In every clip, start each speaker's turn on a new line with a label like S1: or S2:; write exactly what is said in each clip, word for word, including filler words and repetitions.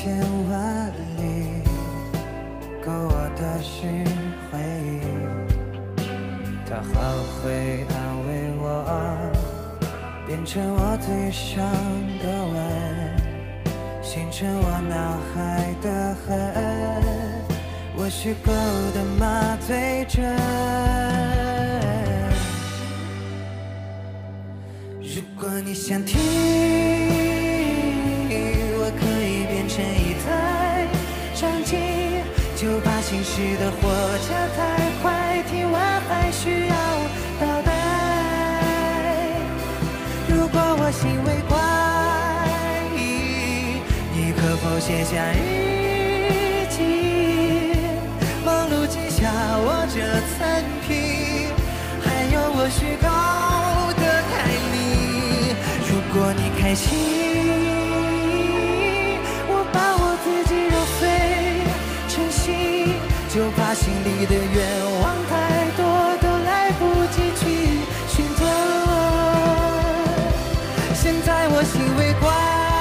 S1: 千万里，勾我的是回忆。它好会安慰我，变成我最伤的吻，形成我脑海的痕。我虚构的麻醉针。如果你想听，我可以变成一台长机，就把行驶的火车太快，听完还需要倒带。如果我行为怪异，你可否写下日记，忙碌记下我这残皮，还有我虚构的凯莉。如果你开心，我把我自己揉碎成形，就怕心里的愿望太多，都来不及去选择。现在我行为怪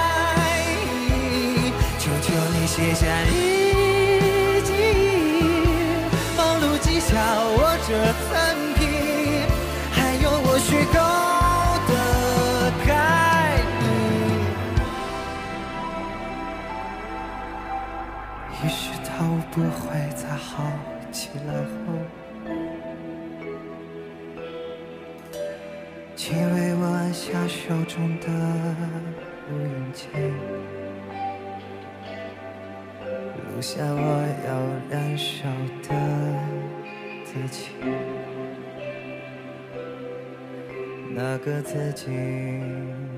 S1: 异，求求你写下日记，忙碌记下我这残皮，还有我虚构的概念。于是他不会在好起来后，请为我按下手中的录音键，录下我要燃烧的自己，那个自己。